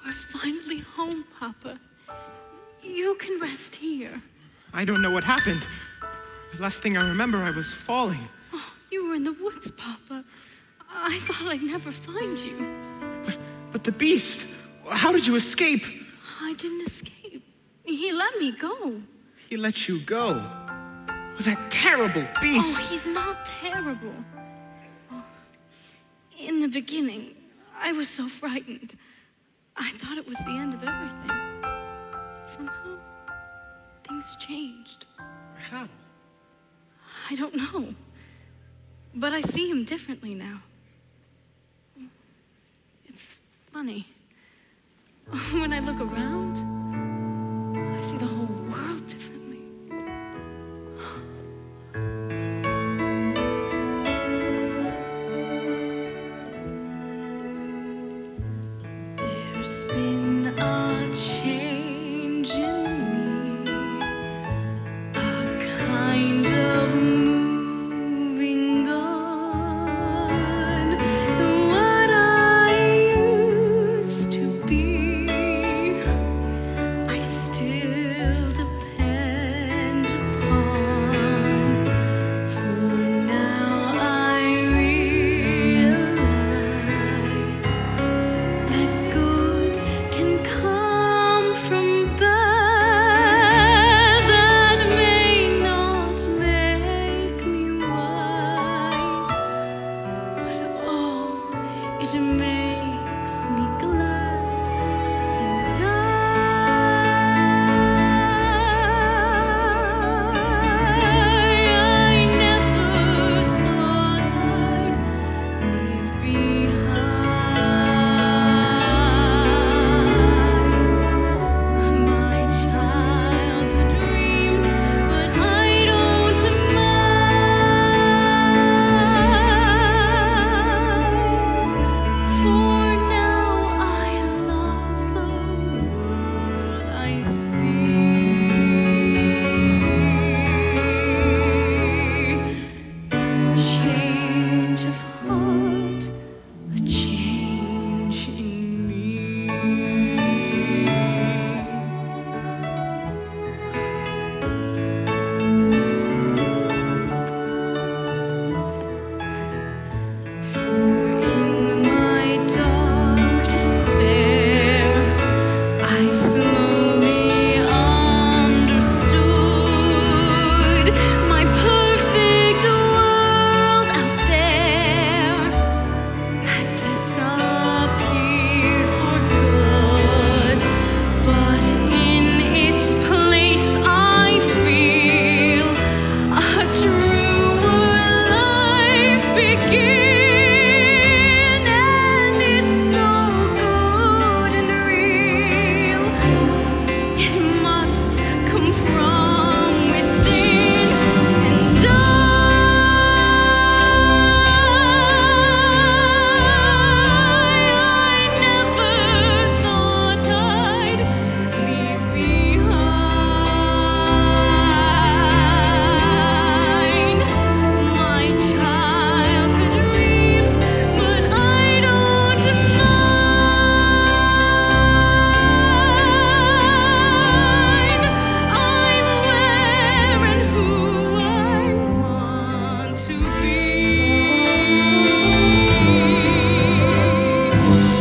We're finally home, Papa. You can rest here. I don't know what happened. The last thing I remember, I was falling. Oh, you were in the woods, Papa. I thought I'd never find you. But the beast, how did you escape? I didn't escape. He let me go. He let you go? Oh, that terrible beast. Oh, he's not terrible. Oh, in the beginning, I was so frightened. I thought it was the end of everything. But somehow, things changed. How? I don't know. But I see him differently now. It's funny. When I look around, I see the whole world differently. There's been a change in me, a kind of moving on. What I used to be, I still depend upon. For now I realize that good can come from bad. That may not make me wise, but oh, it makes me glad. And I never thought I'd leave behind my childhood dreams, but I don't mind. For now I love the world I see. Change of heart, a change in me. For in my dark despair, I slowly understood my perfect world out there had disappeared for good. But in its place I feel a truer life begin, and it's so good and real. It must come from within, and I never thought I'd leave behind my childhood dreams, but I don't mind. I'm where and who I want to be.